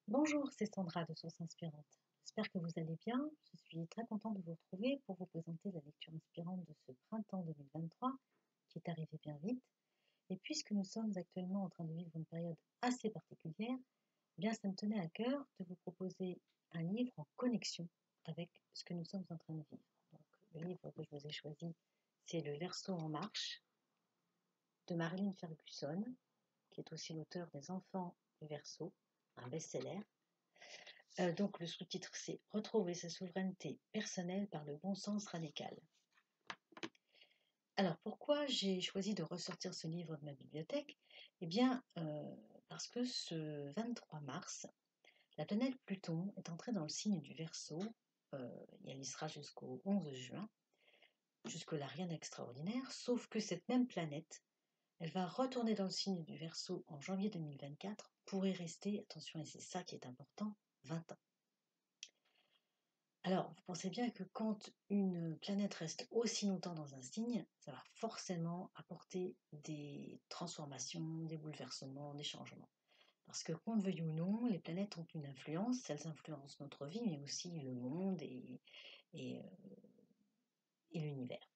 Bonjour, c'est Sandra de Source Inspirante. J'espère que vous allez bien. Je suis très contente de vous retrouver pour vous présenter la lecture inspirante de ce printemps 2023 qui est arrivé bien vite. Et puisque nous sommes actuellement en train de vivre une période assez particulière, eh bien ça me tenait à cœur de vous proposer un livre en connexion avec ce que nous sommes en train de vivre. Donc, le livre que je vous ai choisi, c'est Le Verseau en marche de Marilyn Ferguson, qui est aussi l'auteur des Enfants du Verseau, un best-seller. Donc le sous-titre, c'est Retrouver sa souveraineté personnelle par le bon sens radical. Alors pourquoi j'ai choisi de ressortir ce livre de ma bibliothèque? Eh bien, parce que ce 23 mars, la planète Pluton est entrée dans le signe du Verseau, et elle y sera jusqu'au 11 juin. Jusque-là, rien d'extraordinaire, sauf que cette même planète, elle va retourner dans le signe du Verseau en janvier 2024 pour y rester, attention, et c'est ça qui est important, 20 ans. Alors, vous pensez bien que quand une planète reste aussi longtemps dans un signe, ça va forcément apporter des transformations, des bouleversements, des changements. Parce que qu'on le veuille ou non, les planètes ont une influence, elles influencent notre vie, mais aussi le monde et, et l'univers.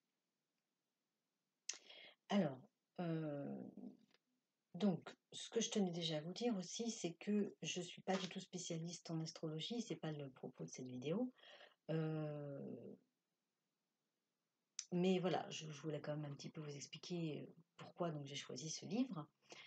Alors, donc, ce que je tenais déjà à vous dire aussi, c'est que je ne suis pas du tout spécialiste en astrologie, c'est pas le propos de cette vidéo. Mais voilà, je voulais quand même un petit peu vous expliquer pourquoi donc j'ai choisi ce livre.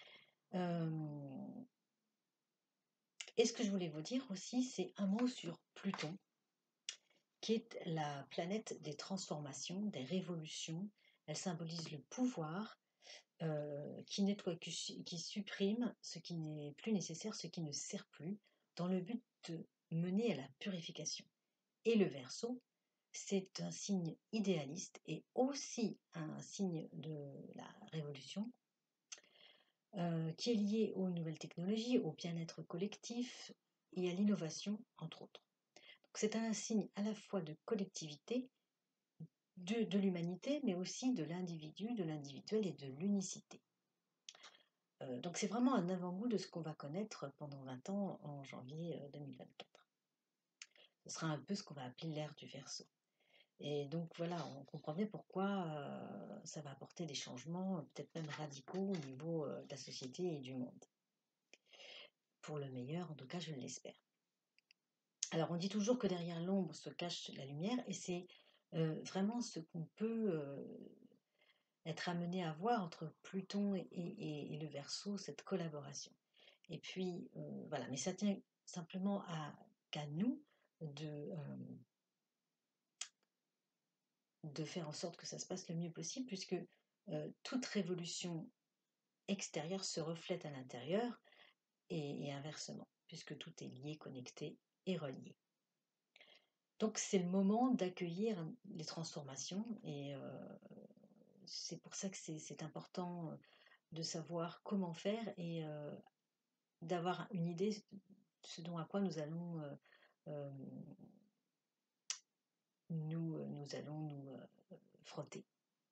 Et ce que je voulais vous dire aussi, c'est un mot sur Pluton, qui est la planète des transformations, des révolutions. Elle symbolise le pouvoir qui nettoie, qui supprime ce qui n'est plus nécessaire, ce qui ne sert plus, dans le but de mener à la purification. Et le Verseau, c'est un signe idéaliste et aussi un signe de la révolution qui est lié aux nouvelles technologies, au bien-être collectif et à l'innovation, entre autres. Donc c'est un signe à la fois de collectivité, de l'humanité, mais aussi de l'individu, de l'individuel et de l'unicité. Donc c'est vraiment un avant-goût de ce qu'on va connaître pendant 20 ans en janvier 2024. Ce sera un peu ce qu'on va appeler l'ère du Verseau. Et donc voilà, on comprend bien pourquoi ça va apporter des changements, peut-être même radicaux au niveau de la société et du monde. Pour le meilleur, en tout cas, je l'espère. Alors on dit toujours que derrière l'ombre se cache la lumière, et c'est vraiment ce qu'on peut être amené à voir entre Pluton et le Verseau, cette collaboration. Et puis voilà, mais ça tient simplement qu'à nous de faire en sorte que ça se passe le mieux possible, puisque toute révolution extérieure se reflète à l'intérieur et inversement, puisque tout est lié, connecté et relié. Donc c'est le moment d'accueillir les transformations et c'est pour ça que c'est important de savoir comment faire et d'avoir une idée de ce dont à quoi nous allons nous frotter.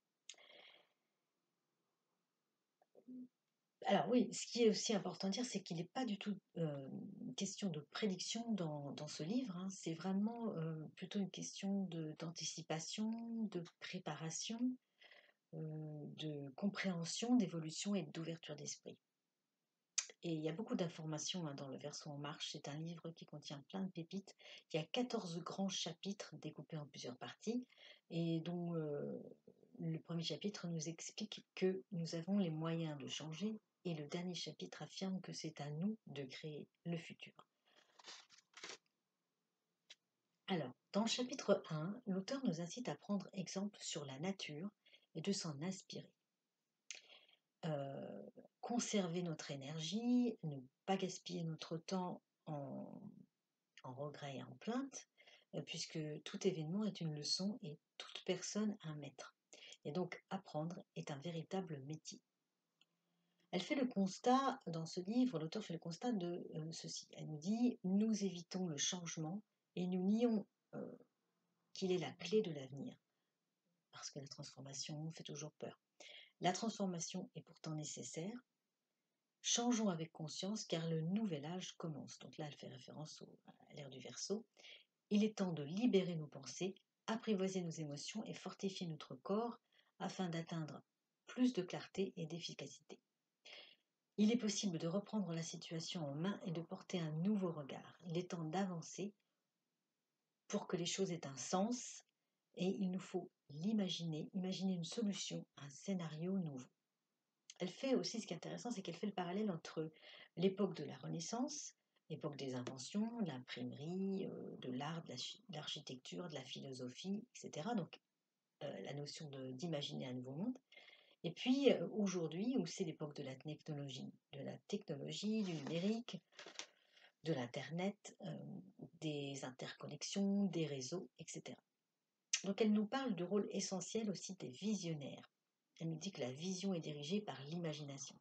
Alors oui, ce qui est aussi important de dire, c'est qu'il n'est pas du tout question de prédiction dans ce livre, hein. C'est vraiment plutôt une question d'anticipation, de préparation, de compréhension, d'évolution et d'ouverture d'esprit. Et il y a beaucoup d'informations dans le Verseau en marche. C'est un livre qui contient plein de pépites. Il y a 14 grands chapitres découpés en plusieurs parties et dont le premier chapitre nous explique que nous avons les moyens de changer et le dernier chapitre affirme que c'est à nous de créer le futur. Alors, dans le chapitre 1, l'auteur nous incite à prendre exemple sur la nature et de s'en inspirer. Conserver notre énergie, ne pas gaspiller notre temps en regret et en plainte, puisque tout événement est une leçon et toute personne un maître. Et donc apprendre est un véritable métier. Elle fait le constat, dans ce livre, l'auteur fait le constat de ceci. Elle nous dit, nous évitons le changement et nous nions qu'il est la clé de l'avenir, parce que la transformation fait toujours peur. La transformation est pourtant nécessaire, Changeons avec conscience car le nouvel âge commence. Donc là, elle fait référence à l'ère du Verseau. Il est temps de libérer nos pensées, apprivoiser nos émotions et fortifier notre corps afin d'atteindre plus de clarté et d'efficacité. Il est possible de reprendre la situation en main et de porter un nouveau regard. Il est temps d'avancer pour que les choses aient un sens et il nous faut l'imaginer, imaginer une solution, un scénario nouveau. Elle fait aussi, ce qui est intéressant, c'est qu'elle fait le parallèle entre l'époque de la Renaissance, l'époque des inventions, de l'imprimerie, de l'art, de l'architecture, de la philosophie, etc. Donc la notion d'imaginer un nouveau monde. Et puis aujourd'hui, où c'est l'époque de la technologie, du numérique, de l'Internet, des interconnexions, des réseaux, etc. Donc elle nous parle du rôle essentiel aussi des visionnaires. Elle nous dit que la vision est dirigée par l'imagination,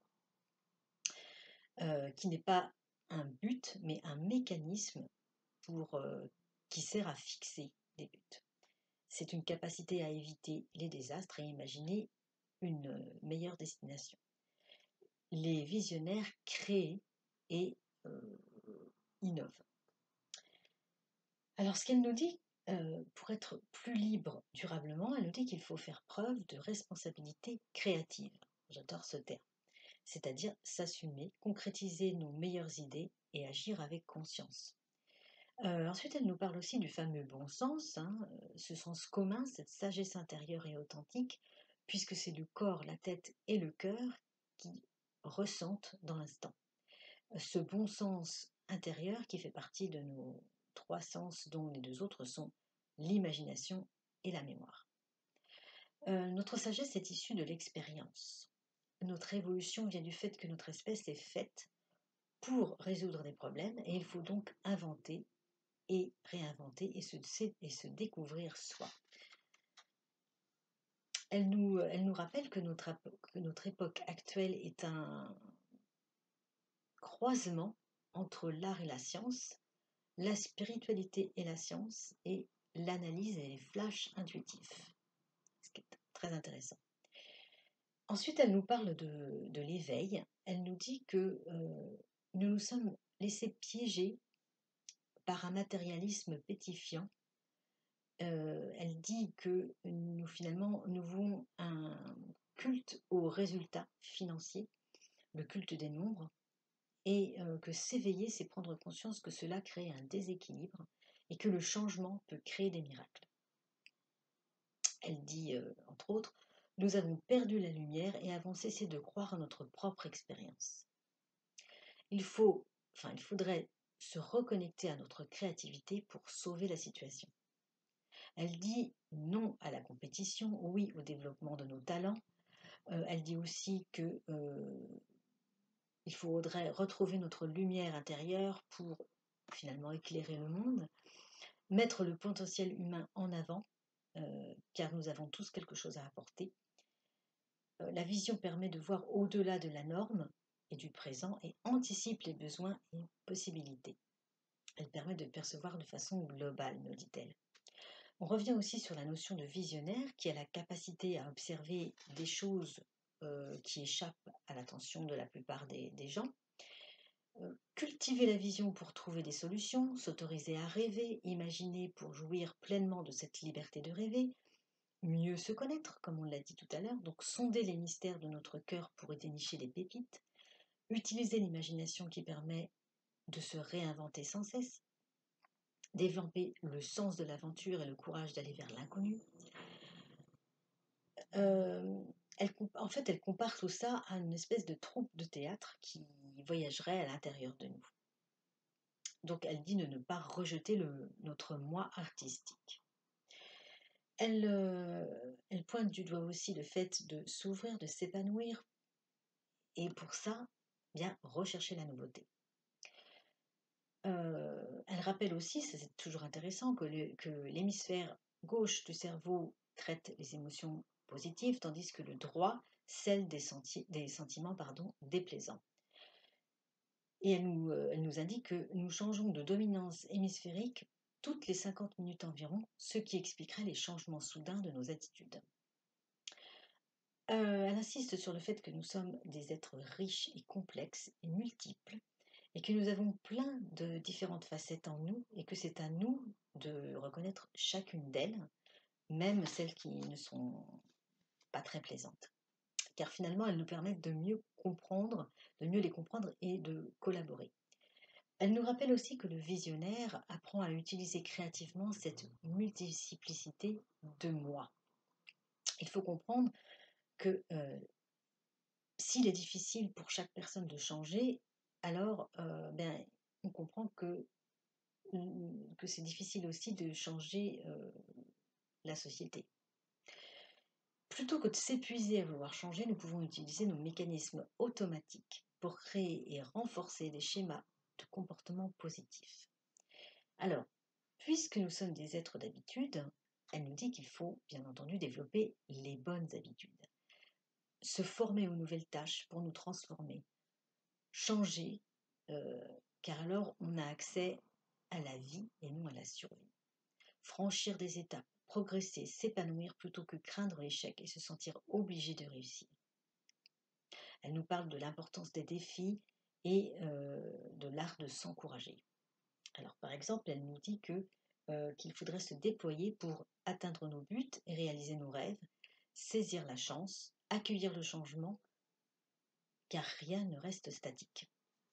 qui n'est pas un but, mais un mécanisme qui sert à fixer des buts. C'est une capacité à éviter les désastres et imaginer une meilleure destination. Les visionnaires créent et innovent. Alors, ce qu'elle nous dit, pour être plus libre durablement, elle nous dit qu'il faut faire preuve de responsabilité créative. J'adore ce terme. C'est-à-dire s'assumer, concrétiser nos meilleures idées et agir avec conscience. Ensuite, elle nous parle aussi du fameux bon sens, ce sens commun, cette sagesse intérieure et authentique, puisque c'est le corps, la tête et le cœur qui ressentent dans l'instant. Ce bon sens intérieur qui fait partie de nos trois sens dont les deux autres sont l'imagination et la mémoire. Notre sagesse est issue de l'expérience. Notre évolution vient du fait que notre espèce est faite pour résoudre des problèmes et il faut donc inventer et réinventer et se découvrir soi. Elle nous rappelle que notre époque actuelle est un croisement entre l'art et la science, la spiritualité et la science, et l'analyse et les flashs intuitifs, ce qui est très intéressant. Ensuite, elle nous parle de l'éveil. Elle nous dit que nous nous sommes laissés piéger par un matérialisme pétifiant. Elle dit que finalement, nous vouons un culte aux résultats financiers, le culte des nombres, et que s'éveiller, c'est prendre conscience que cela crée un déséquilibre et que le changement peut créer des miracles. Elle dit, entre autres, nous avons perdu la lumière et avons cessé de croire à notre propre expérience. Il faudrait se reconnecter à notre créativité pour sauver la situation. Elle dit non à la compétition, oui au développement de nos talents. Elle dit aussi que il faudrait retrouver notre lumière intérieure pour finalement éclairer le monde, mettre le potentiel humain en avant, car nous avons tous quelque chose à apporter. La vision permet de voir au-delà de la norme et du présent et anticipe les besoins et possibilités. Elle permet de percevoir de façon globale, nous dit-elle. On revient aussi sur la notion de visionnaire qui a la capacité à observer des choses qui échappent à l'attention de la plupart des gens. Cultiver la vision pour trouver des solutions, s'autoriser à rêver, imaginer pour jouir pleinement de cette liberté de rêver, mieux se connaître, comme on l'a dit tout à l'heure, donc sonder les mystères de notre cœur pour y dénicher des pépites, utiliser l'imagination qui permet de se réinventer sans cesse, développer le sens de l'aventure et le courage d'aller vers l'inconnu. En fait, elle compare tout ça à une espèce de troupe de théâtre qui voyagerait à l'intérieur de nous. Donc elle dit de ne pas rejeter notre moi artistique. Elle pointe du doigt aussi le fait de s'ouvrir, de s'épanouir, et pour ça, bien rechercher la nouveauté. Elle rappelle aussi, c'est toujours intéressant, que l'hémisphère gauche du cerveau traite les émotions positives, tandis que le droit celle des sentiments déplaisants. Et elle nous indique que nous changeons de dominance hémisphérique toutes les 50 minutes environ, ce qui expliquerait les changements soudains de nos attitudes. Elle insiste sur le fait que nous sommes des êtres riches et complexes et multiples, et que nous avons plein de différentes facettes en nous, et que c'est à nous de reconnaître chacune d'elles, même celles qui ne sont pas très plaisantes. Car finalement, elles nous permettent de mieux les comprendre et de collaborer. Elle nous rappelle aussi que le visionnaire apprend à utiliser créativement cette multiplicité de moi. Il faut comprendre que s'il est difficile pour chaque personne de changer, alors on comprend que c'est difficile aussi de changer la société. Plutôt que de s'épuiser à vouloir changer, nous pouvons utiliser nos mécanismes automatiques pour créer et renforcer des schémas de comportement positifs. Alors, puisque nous sommes des êtres d'habitude, elle nous dit qu'il faut bien entendu développer les bonnes habitudes, se former aux nouvelles tâches pour nous transformer, changer, car alors on a accès à la vie et non à la survie. Franchir des étapes, progresser, s'épanouir plutôt que craindre l'échec et se sentir obligé de réussir. Elle nous parle de l'importance des défis et de l'art de s'encourager. Alors par exemple, elle nous dit qu'il faudrait se déployer pour atteindre nos buts et réaliser nos rêves, saisir la chance, accueillir le changement, car rien ne reste statique.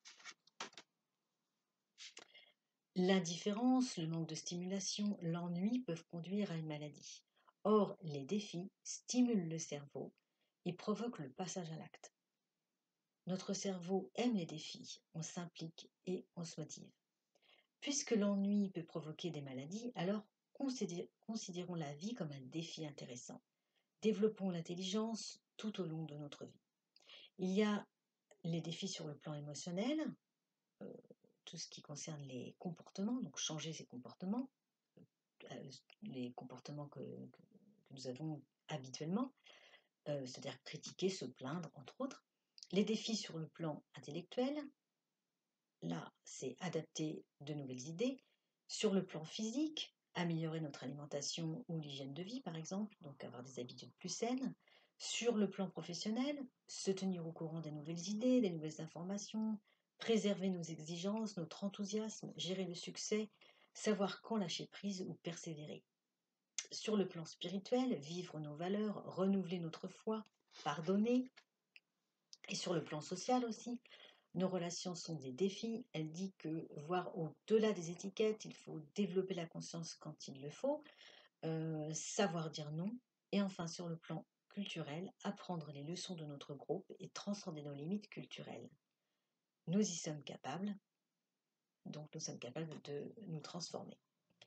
L'indifférence, le manque de stimulation, l'ennui peuvent conduire à une maladie. Or, les défis stimulent le cerveau et provoquent le passage à l'acte. Notre cerveau aime les défis, on s'implique et on se motive. Puisque l'ennui peut provoquer des maladies, alors considérons la vie comme un défi intéressant. Développons l'intelligence tout au long de notre vie. Il y a les défis sur le plan émotionnel, tout ce qui concerne les comportements, donc changer ses comportements, les comportements que nous avons habituellement, c'est-à-dire critiquer, se plaindre, entre autres. Les défis sur le plan intellectuel, là, c'est adapter de nouvelles idées. Sur le plan physique, améliorer notre alimentation ou l'hygiène de vie, par exemple, donc avoir des habitudes plus saines. Sur le plan professionnel, se tenir au courant des nouvelles idées, des nouvelles informations, préserver nos exigences, notre enthousiasme, gérer le succès, savoir quand lâcher prise ou persévérer. Sur le plan spirituel, vivre nos valeurs, renouveler notre foi, pardonner. Et sur le plan social aussi, nos relations sont des défis. Elle dit que voir au-delà des étiquettes, il faut développer la conscience quand il le faut, savoir dire non. Et enfin, sur le plan culturel, apprendre les leçons de notre groupe et transcender nos limites culturelles. Nous y sommes capables, donc nous sommes capables de nous transformer.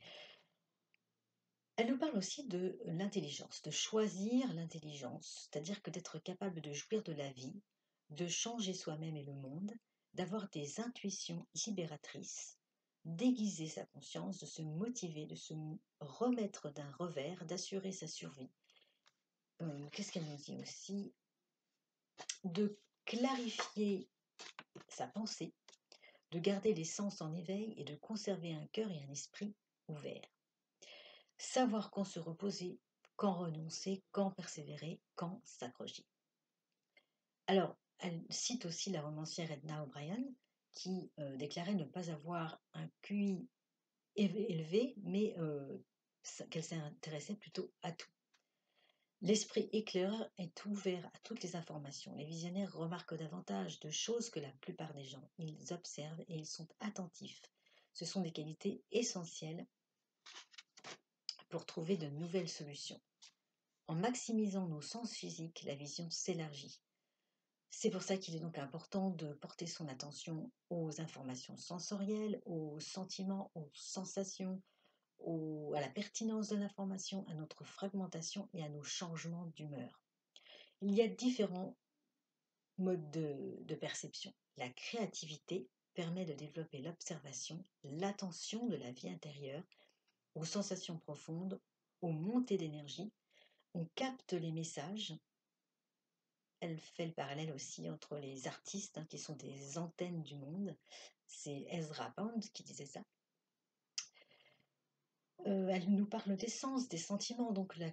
Elle nous parle aussi de l'intelligence, de choisir l'intelligence, c'est-à-dire que d'être capable de jouir de la vie, de changer soi-même et le monde, d'avoir des intuitions libératrices, d'aiguiser sa conscience, de se motiver, de se remettre d'un revers, d'assurer sa survie. Qu'est-ce qu'elle nous dit aussi? De clarifier sa pensée, de garder les sens en éveil et de conserver un cœur et un esprit ouverts. Savoir quand se reposer, quand renoncer, quand persévérer, quand s'accrocher. Alors, elle cite aussi la romancière Edna O'Brien, qui déclarait ne pas avoir un QI élevé, mais qu'elle s'intéressait plutôt à tout. L'esprit éclaireur est ouvert à toutes les informations. Les visionnaires remarquent davantage de choses que la plupart des gens. Ils observent et ils sont attentifs. Ce sont des qualités essentielles pour trouver de nouvelles solutions. En maximisant nos sens physiques, la vision s'élargit. C'est pour ça qu'il est donc important de porter son attention aux informations sensorielles, aux sentiments, aux sensations, à la pertinence de l'information, à notre fragmentation et à nos changements d'humeur. Il y a différents modes de perception. La créativité permet de développer l'observation, l'attention de la vie intérieure, aux sensations profondes, aux montées d'énergie. On capte les messages. Elle fait le parallèle aussi entre les artistes qui sont des antennes du monde. C'est Ezra Pound qui disait ça. Elle nous parle des sens, des sentiments, donc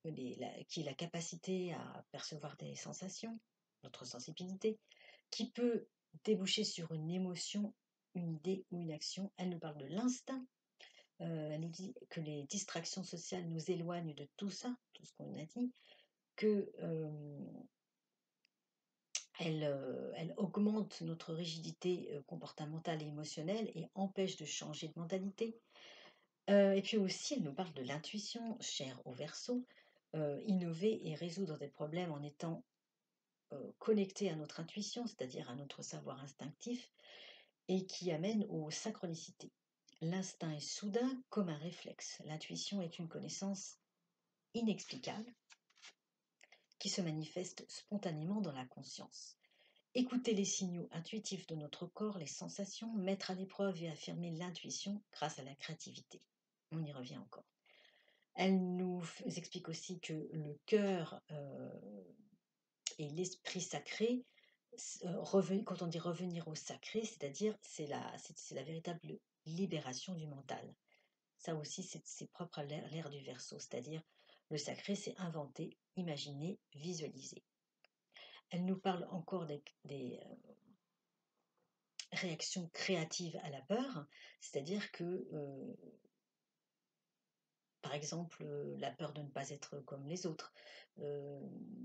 qui est la capacité à percevoir des sensations, notre sensibilité, qui peut déboucher sur une émotion, une idée ou une action. Elle nous parle de l'instinct. Elle nous dit que les distractions sociales nous éloignent de tout ça, tout ce qu'on a dit, que elle augmente notre rigidité comportementale et émotionnelle et empêche de changer de mentalité. Et puis aussi, elle nous parle de l'intuition, chère au Verseau, innover et résoudre des problèmes en étant connecté à notre intuition, c'est-à-dire à notre savoir instinctif, et qui amène aux synchronicités. L'instinct est soudain comme un réflexe. L'intuition est une connaissance inexplicable qui se manifeste spontanément dans la conscience. Écouter les signaux intuitifs de notre corps, les sensations, mettre à l'épreuve et affirmer l'intuition grâce à la créativité. On y revient encore. Elle nous explique aussi que le cœur et l'esprit sacré, quand on dit revenir au sacré, c'est-à-dire c'est la véritable libération du mental. Ça aussi, c'est propre à l'ère du Verseau, c'est-à-dire le sacré, c'est inventer, imaginer, visualiser. Elle nous parle encore des réactions créatives à la peur, c'est-à-dire que, par exemple, la peur de ne pas être comme les autres, euh,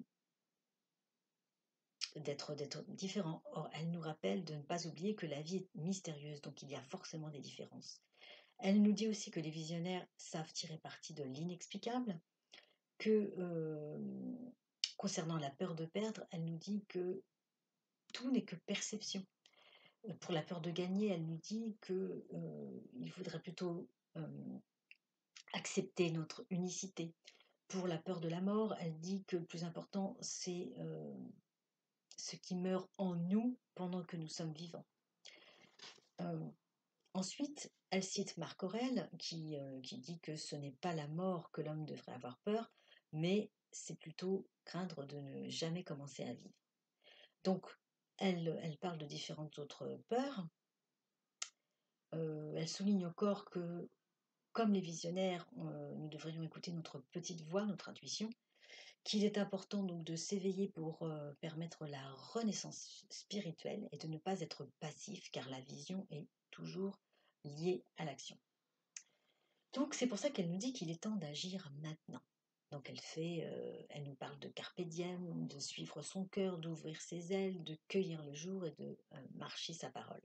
d'être différent. Or, elle nous rappelle de ne pas oublier que la vie est mystérieuse, donc il y a forcément des différences. Elle nous dit aussi que les visionnaires savent tirer parti de l'inexplicable, que concernant la peur de perdre, elle nous dit que tout n'est que perception. Pour la peur de gagner, elle nous dit que il faudrait plutôt accepter notre unicité. Pour la peur de la mort, elle dit que le plus important, c'est ce qui meurt en nous pendant que nous sommes vivants. Ensuite, elle cite Marc Aurèle qui dit que ce n'est pas la mort que l'homme devrait avoir peur, mais c'est plutôt craindre de ne jamais commencer à vivre. Donc, elle parle de différentes autres peurs. Elle souligne encore que, comme les visionnaires, nous devrions écouter notre petite voix, notre intuition, qu'il est important donc de s'éveiller pour permettre la renaissance spirituelle et de ne pas être passif, car la vision est toujours liée à l'action. Donc c'est pour ça qu'elle nous dit qu'il est temps d'agir maintenant. Donc elle nous parle de carpe diem, de suivre son cœur, d'ouvrir ses ailes, de cueillir le jour et de marcher sa parole.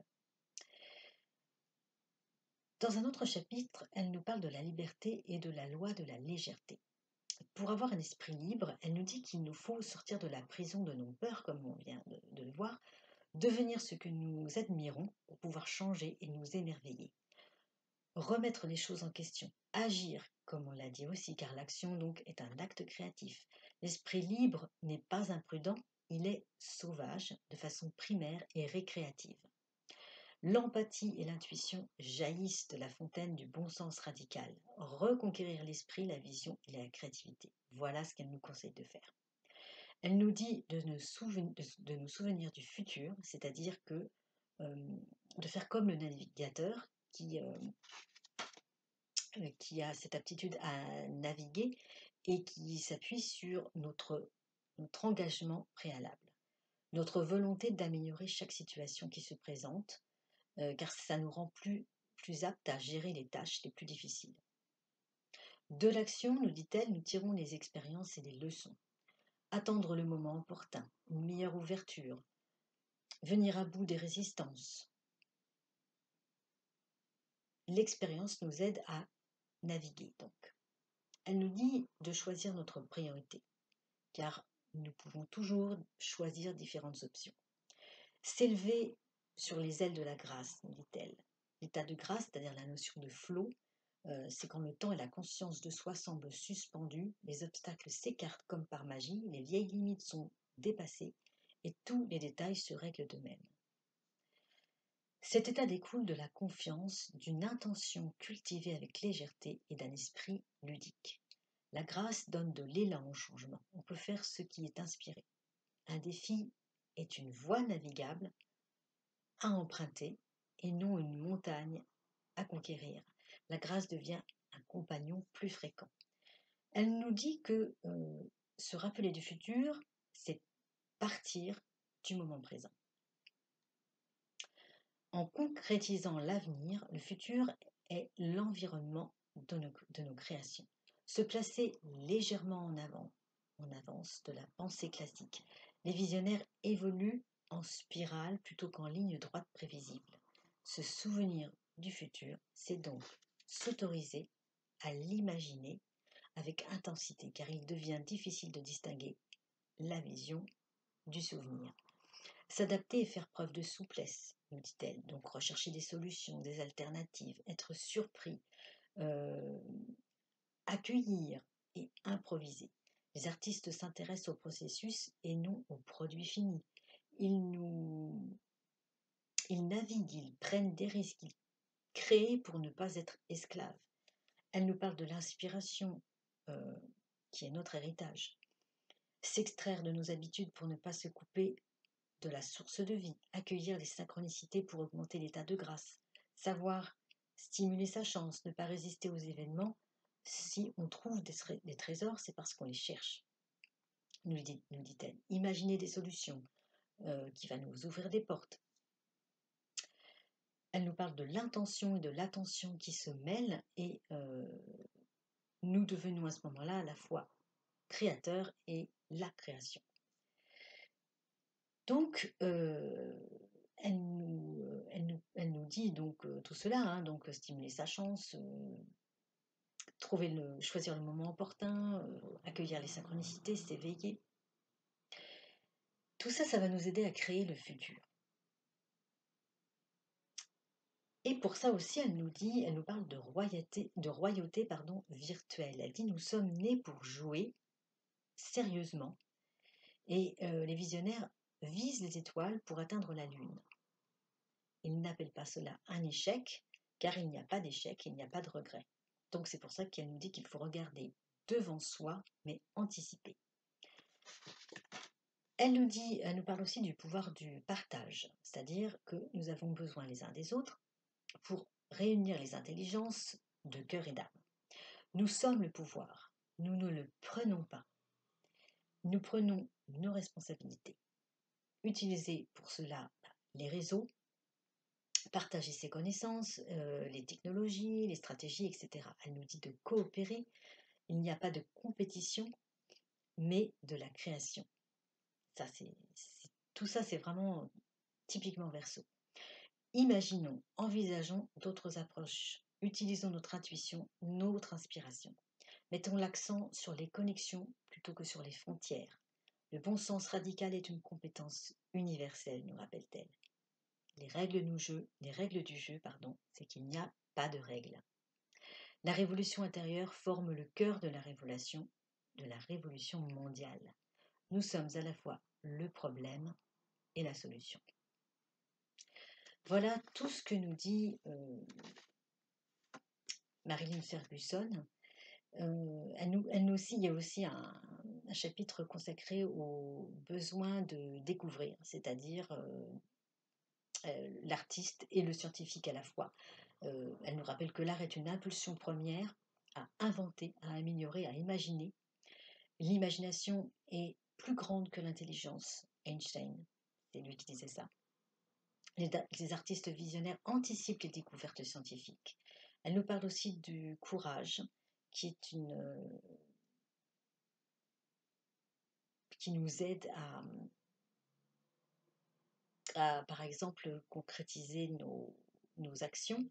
Dans un autre chapitre, elle nous parle de la liberté et de la loi de la légèreté. Pour avoir un esprit libre, elle nous dit qu'il nous faut sortir de la prison de nos peurs, comme on vient de le voir, devenir ce que nous admirons pour pouvoir changer et nous émerveiller. Remettre les choses en question, agir, comme on l'a dit aussi, car l'action donc est un acte créatif. L'esprit libre n'est pas imprudent, il est sauvage de façon primaire et récréative. L'empathie et l'intuition jaillissent de la fontaine du bon sens radical. Reconquérir l'esprit, la vision et la créativité. Voilà ce qu'elle nous conseille de faire. Elle nous dit de nous souvenir du futur, c'est-à-dire que de faire comme le navigateur qui a cette aptitude à naviguer et qui s'appuie sur notre engagement préalable, notre volonté d'améliorer chaque situation qui se présente, car ça nous rend plus aptes à gérer les tâches les plus difficiles. De l'action, nous dit-elle, nous tirons les expériences et les leçons. Attendre le moment opportun, une meilleure ouverture, venir à bout des résistances. L'expérience nous aide à naviguer, donc. Elle nous dit de choisir notre priorité, car nous pouvons toujours choisir différentes options. S'élever sur les ailes de la grâce, nous dit-elle. L'état de grâce, c'est-à-dire la notion de flot, c'est quand le temps et la conscience de soi semblent suspendus, les obstacles s'écartent comme par magie, les vieilles limites sont dépassées et tous les détails se règlent d'eux-mêmes. Cet état découle de la confiance, d'une intention cultivée avec légèreté et d'un esprit ludique. La grâce donne de l'élan au changement. On peut faire ce qui est inspiré. Un défi est une voie navigable à emprunter et non une montagne à conquérir. La grâce devient un compagnon plus fréquent. Elle nous dit que se rappeler du futur, c'est partir du moment présent. En concrétisant l'avenir, le futur est l'environnement de nos créations. Se placer légèrement en avance de la pensée classique. Les visionnaires évoluent en spirale plutôt qu'en ligne droite prévisible. Se souvenir du futur, c'est donc s'autoriser à l'imaginer avec intensité, car il devient difficile de distinguer la vision du souvenir. S'adapter et faire preuve de souplesse, nous dit-elle, donc rechercher des solutions, des alternatives, être surpris, euh, accueillir et improviser. Les artistes s'intéressent au processus et non au produit fini. Ils naviguent, ils prennent des risques, ils créent pour ne pas être esclaves. Elle nous parle de l'inspiration euh, qui est notre héritage. S'extraire de nos habitudes pour ne pas se couper de la source de vie, accueillir les synchronicités pour augmenter l'état de grâce, savoir stimuler sa chance, ne pas résister aux événements. Si on trouve des trésors, c'est parce qu'on les cherche, nous dit-elle. Imaginer des solutions qui vont nous ouvrir des portes. Elle nous parle de l'intention et de l'attention qui se mêlent et nous devenons à ce moment-là à la fois créateurs et la création. Donc, elle nous dit donc tout cela, hein, donc stimuler sa chance, choisir le moment opportun, accueillir les synchronicités, s'éveiller. Tout ça, ça va nous aider à créer le futur. Et pour ça aussi, elle nous parle de royauté virtuelle. Elle dit nous sommes nés pour jouer sérieusement et les visionnaires visent les étoiles pour atteindre la Lune. Ils n'appellent pas cela un échec, car il n'y a pas d'échec, il n'y a pas de regret. Donc c'est pour ça qu'elle nous dit qu'il faut regarder devant soi, mais anticiper. Elle nous parle aussi du pouvoir du partage, c'est-à-dire que nous avons besoin les uns des autres pour réunir les intelligences de cœur et d'âme. Nous sommes le pouvoir, nous ne le prenons pas. Nous prenons nos responsabilités. Utiliser pour cela les réseaux, partager ses connaissances, les technologies, les stratégies, etc. Elle nous dit de coopérer. Il n'y a pas de compétition, mais de la création. Ça, tout ça, c'est vraiment typiquement Verseau. Imaginons, envisageons d'autres approches. Utilisons notre intuition, notre inspiration. Mettons l'accent sur les connexions plutôt que sur les frontières. Le bon sens radical est une compétence universelle, nous rappelle-t-elle. Les règles du jeu, c'est qu'il n'y a pas de règles. La révolution intérieure forme le cœur de la révolution mondiale. Nous sommes à la fois le problème et la solution. Voilà tout ce que nous dit Marilyn Ferguson. Il y a aussi un chapitre consacré au besoin de découvrir, c'est-à-dire l'artiste et le scientifique à la fois. Elle nous rappelle que l'art est une impulsion première à inventer, à améliorer, à imaginer. L'imagination est plus grande que l'intelligence. Einstein, c'est lui qui disait ça. Les artistes visionnaires anticipent les découvertes scientifiques. Elle nous parle aussi du courage, qui nous aide à, par exemple, concrétiser nos actions.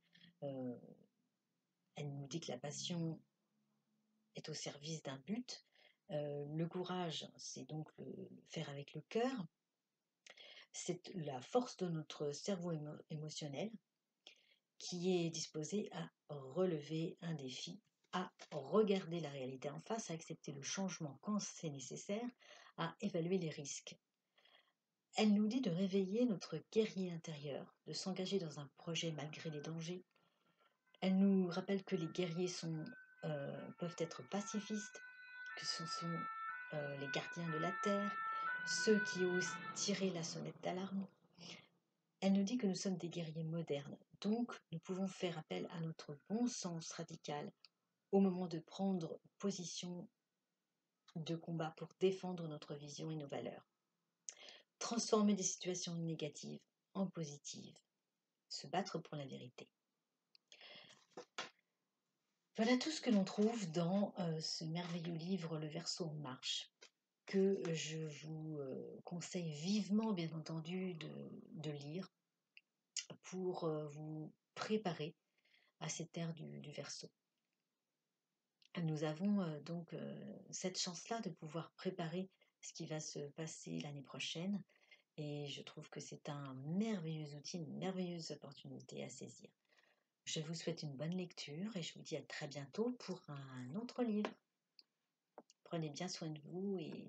Elle nous dit que la passion est au service d'un but. Le courage, c'est donc le faire avec le cœur. C'est la force de notre cerveau émotionnel qui est disposé à relever un défi, à regarder la réalité en face, à accepter le changement quand c'est nécessaire, à évaluer les risques. Elle nous dit de réveiller notre guerrier intérieur, de s'engager dans un projet malgré les dangers. Elle nous rappelle que les guerriers peuvent être pacifistes, que ce sont les gardiens de la terre, ceux qui osent tirer la sonnette d'alarme. Elle nous dit que nous sommes des guerriers modernes, donc nous pouvons faire appel à notre bon sens radical au moment de prendre position de combat pour défendre notre vision et nos valeurs. Transformer des situations négatives en positives, se battre pour la vérité. Voilà tout ce que l'on trouve dans ce merveilleux livre Le Verseau en marche, que je vous conseille vivement, bien entendu, de lire pour vous préparer à cette ère du Verseau. Nous avons donc cette chance-là de pouvoir préparer ce qui va se passer l'année prochaine, et je trouve que c'est un merveilleux outil, une merveilleuse opportunité à saisir. Je vous souhaite une bonne lecture et je vous dis à très bientôt pour un autre livre. Prenez bien soin de vous et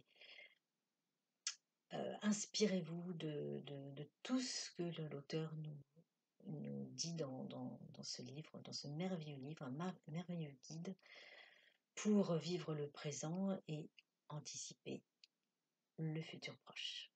inspirez-vous de tout ce que l'auteur nous dit dans ce livre, dans ce merveilleux livre, un merveilleux guide pour vivre le présent et anticiper le futur proche.